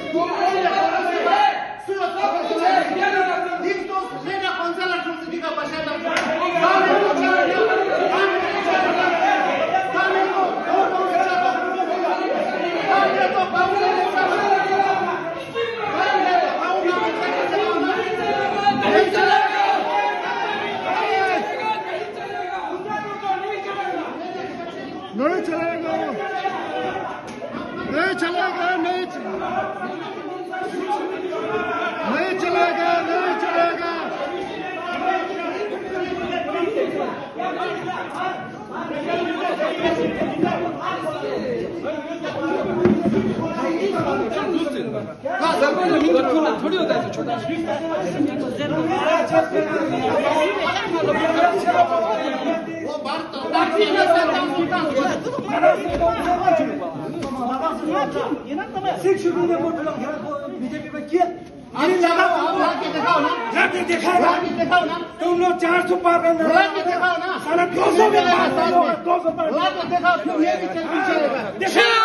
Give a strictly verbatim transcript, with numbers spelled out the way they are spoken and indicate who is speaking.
Speaker 1: नहीं चलेगा, नहीं चलेगा, नहीं नहीं चलेगा, नहीं चलेगा।
Speaker 2: थोड़ी होता है छोटा वो बात तो बीजेपी में किया दिखाओ ना तुम लोग चार सौ पार करना दिखाओ ना दो सौ दो सौ दिखाओ